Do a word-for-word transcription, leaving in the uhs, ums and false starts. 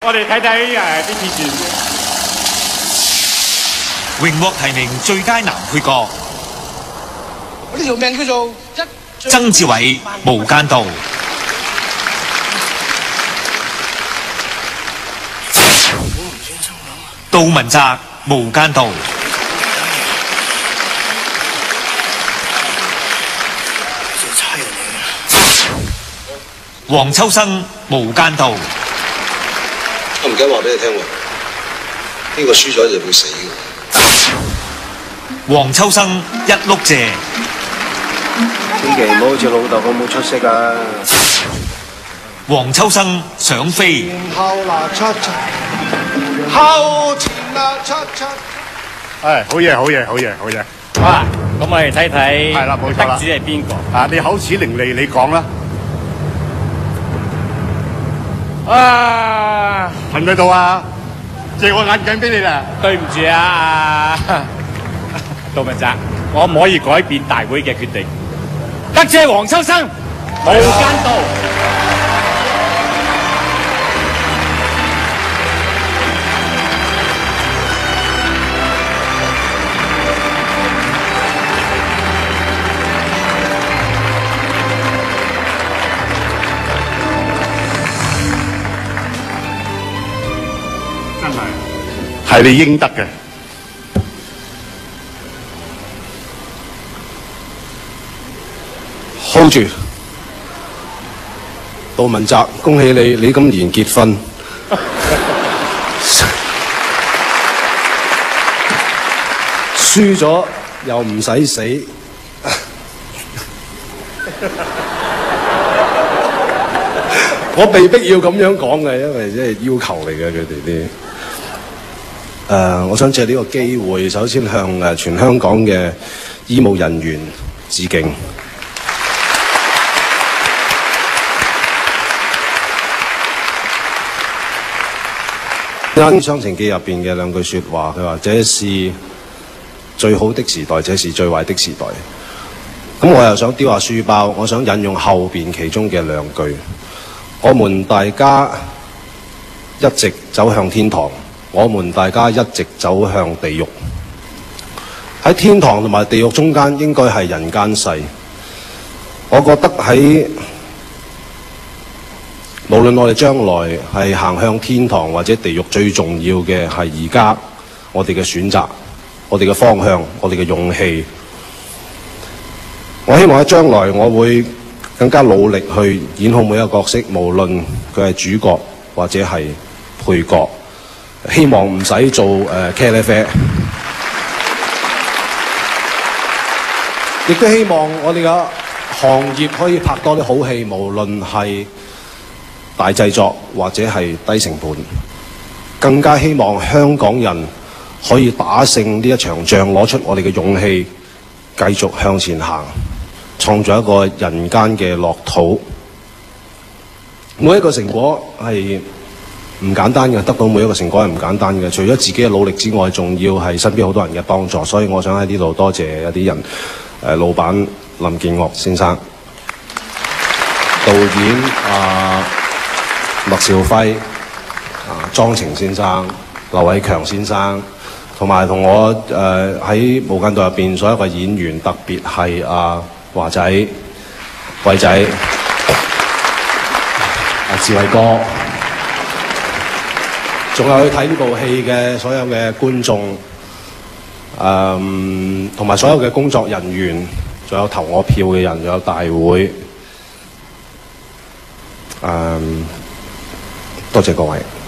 我哋睇睇誒啲片段。 榮獲提名最佳男配角。 呢條命叫做一。 曾志偉《無間道》。杜汶澤《無間道》。黃秋生《無間道》。 我唔緊話俾你聽喎，呢個輸咗就會死嘅。 黃秋生一碌蔗。 千祈唔好好似老豆咁冇出息啊！ 黃秋生想飛。 後嗱出出，後前嗱出出。 係好嘢，好嘢，好嘢，好嘢。 好啦，咁我哋睇睇係啦，冇錯啦。 得主係邊個？ 啊，你口齒伶俐，你講啦。啊，喺唔喺度啊？借我眼鏡俾你啦。 對唔住啊，杜汶澤，我唔可以改變大會嘅決定。得主係黃秋生，《無間道》。 真係，係你應得嘅。 hold 住，杜汶澤，恭喜你，你今年結婚。輸咗又唔使死。我被逼要咁樣講嘅，因為即係要求嚟嘅佢哋啲。誒、呃，我想借呢個機會，首先向誒全香港嘅醫務人員致敬。《雙情記》入邊嘅兩句説話，佢話：這是最好的時代，這是最壞的時代。咁我又想丟下書包，我想引用後邊其中嘅兩句：我們大家一直走向天堂，我們大家一直走向地獄。喺天堂同埋地獄中間，應該係人間世。我覺得喺無論我哋將來係行向天堂或者地獄，最重要嘅係而家我哋嘅選擇、我哋嘅方向、我哋嘅勇氣。我希望喺將來我會更加努力去演好每一個角色，無論佢係主角或者係配角。希望唔使做誒茄喱啡，亦都希望我哋嘅行業可以拍多啲好戲，無論係大製作或者係低成本，更加希望香港人可以打勝呢一場仗，攞出我哋嘅勇氣，繼續向前行，創造一個人間嘅樂土。每一個成果係唔簡單嘅，得到每一個成果係唔簡單嘅。除咗自己嘅努力之外，仲要係身邊好多人嘅幫助。所以我想喺呢度多謝一啲人，誒、呃、老闆林建岳先生，導演啊。麥兆輝、啊莊晴先生、劉偉強先生，同埋同我誒喺、呃、無間道入邊所有嘅演員，特別係阿華仔、偉仔、阿志偉哥，仲有去睇呢部戲嘅所有嘅觀眾，誒同埋所有嘅工作人員，仲有投我票嘅人，仲有大會，誒、嗯。多謝各位。